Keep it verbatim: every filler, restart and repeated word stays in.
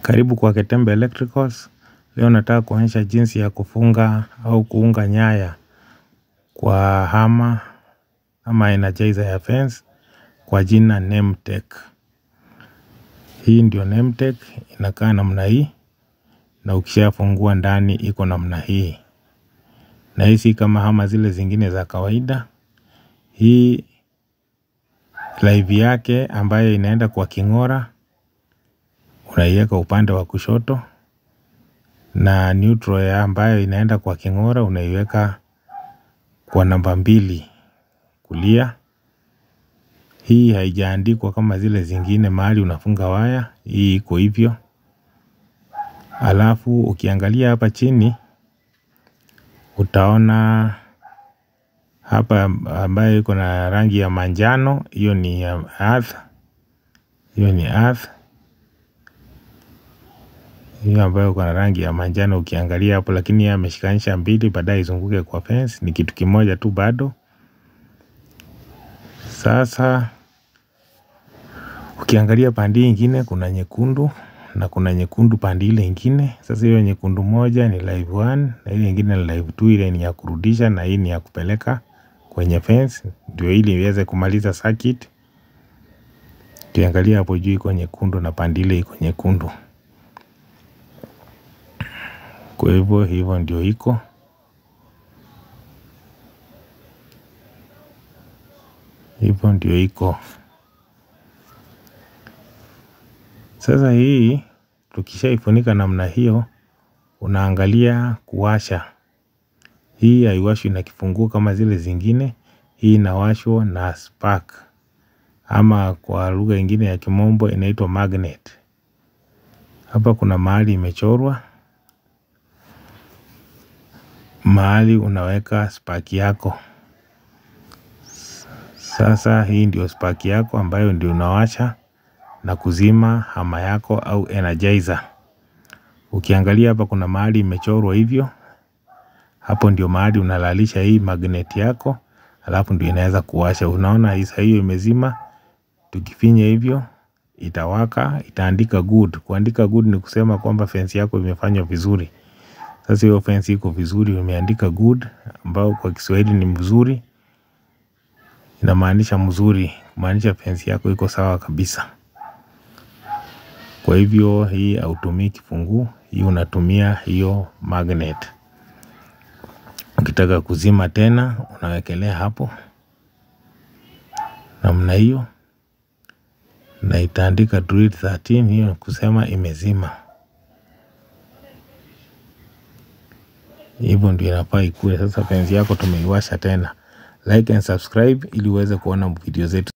Karibu kwa Ketembe Electricals. Leo nataka kuonyesha jinsi ya kufunga au kuunga nyaya kwa hama ama enajaiza ya fence kwa jina nemtek. Hii ndio nemtek, inakaa namna hii, na ukishafungua ndani iko namna hii. Na hii kama hama zile zingine za kawaida. Hii live yake ambayo inaenda kwa kingora unaiweka upande wa kushoto, na neutral ya ambayo inaenda kwa kingora unaiweka kwa namba mbili kulia. Hii haijaandikwa kama zile zingine mahali unafunga waya. Hii iko hivyo. Alafu ukiangalia hapa chini utaona hapa ambayo iko na rangi ya manjano, hiyo ni earth. Hiyo ni earth. Hiyo ambayo iko na rangi ya manjano ukiangalia hapo, lakini yeye ameshikanisha mbili baadaye izunguke kwa fence, ni kitu kimoja tu bado. Sasa ukiangalia pande nyingine kuna nyekundu na kuna nyekundu pande ile nyingine. Sasa hiyo nyekundu moja ni live one na ile nyingine ni live two, ile ni ya kurudisha na hii ni ya kupeleka kwenye fence, ndio ili iweze kumaliza circuit. Ukiangalia hapo juu iko nyekundu na pande ile iko nyekundu. Kwa hivyo hivyo ndio iko. Hivyo ndio iko. Sasa hii tukishaifunika namna hiyo, unaangalia kuwasha. Hii haiwashwi na kifunguo kama zile zingine. Hii inawashwa na spark, ama kwa lugha nyingine ya kimombo inaitwa magnet. Hapa kuna mahali imechorwa, mahali unaweka spark yako. Sasa hii ndio spark yako ambayo ndio unawasha na kuzima hama yako au enajaiza. Ukiangalia hapa kuna mahali imechorwa hivyo. Hapo ndio mahali unalalisha hii magnet yako, alafu ndio inaweza kuwasha. Unaona hii hiyo imezima. Tukifinya hivyo itawaka, itaandika good. Kuandika good ni kusema kwamba fence yako imefanywa vizuri. Sasa hiyo fence iko vizuri, imeandika good, ambao kwa Kiswahili ni mzuri. Inamaanisha mzuri, kumaanisha fence yako iko sawa kabisa. Kwa hivyo hii hautumii kifungu, hii unatumia hiyo magnet. Ukitaka kuzima tena unawekelea hapo namna hiyo, na itaandika drill thirteen, hiyo kusema imezima. Hivyo ndio inafaa ikuwe. Sasa fence yako tumeiwasha tena. Like and subscribe ili uweze kuona video zetu.